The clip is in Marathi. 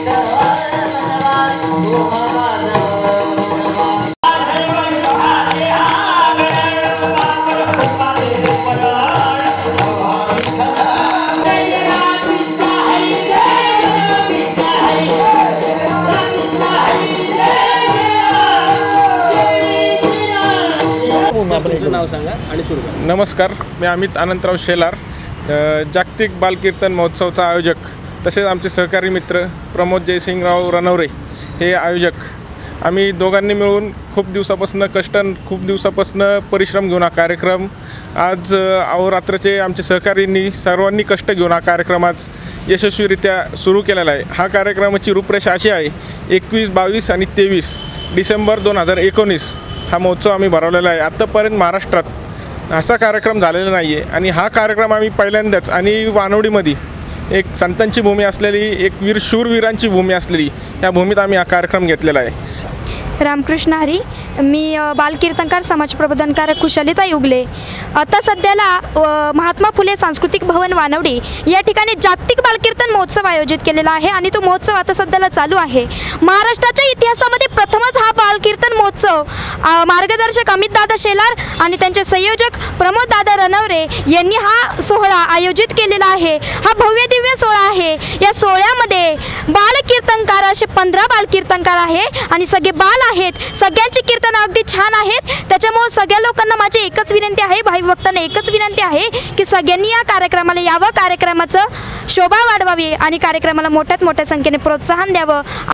नाव सांगा आणि सुरू करा। नमस्कार, मी अमित अनंतराव शेलार, जागतिक बालकीर्तन महोत्सवचा आयोजक, तसेच आमचे सहकारी मित्र प्रमोद जयसिंगराव रनवरे हे आयोजक। आम्ही दोघांनी मिळून खूप दिवसापासून परिश्रम घेऊन हा कार्यक्रम आज अहोरात्रचे आमचे सहकारींनी सर्वांनी कष्ट घेऊन हा कार्यक्रम आज यशस्वीरित्या सुरू केलेला आहे। हा कार्यक्रमाची रूपरेषा अशी आहे, 21, 22 आणि 23 डिसेंबर 2019 हा महोत्सव आम्ही भरवलेला आहे। आत्तापर्यंत महाराष्ट्रात असा कार्यक्रम झालेला नाही आहे आणि हा कार्यक्रम आम्ही पहिल्यांदाच आणि वानवडीमध्ये एक संतांची भूमी असलेली, एक शूरवीरांची भूमी असलेली या भूमीत आम्ही हा कार्यक्रम घेतलेला आहे। रामकृष्ण हरी, मी बालकीर्तनकार समाजप्रबोधनकार कुशलिता युगले। आता सध्याला महात्मा फुले सांस्कृतिक भवन वानवडी या ठिकाणी जागतिक बालकीर्तन महोत्सव आयोजित केलेला आहे आणि तो महोत्सव आता सध्याला चालू आहे। महाराष्ट्राच्या इतिहासामध्ये प्रथमच हा बालकीर्तन महोत्सव मार्गदर्शक अमित दादा शेलार आणि त्यांचे संयोजक प्रमोद दादा रनवरे यांनी हा सोहळा आयोजित केलेला आहे। हा भव्य दिव्य सोहळा आहे। या सोहळ्यामध्ये बालकीर्तनकार असे 15 बालकीर्तनकार आहे आणि सगळे बाल आहेत। सगळ्यांची कीर्तन अगदी छान आहेत। त्याच्यामुळे सगळ्या लोकांना माझी एकच विनंती आहे, भाई भक्तांना एकच विनंती आहे की सगळ्यांनी या कार्यक्रमाला यावं, कार्यक्रमाचं शोभा वाढवावी आणि कार्यक्रमाला मोठ्यात मोठ्या संख्येने प्रोत्साहन द्यावं।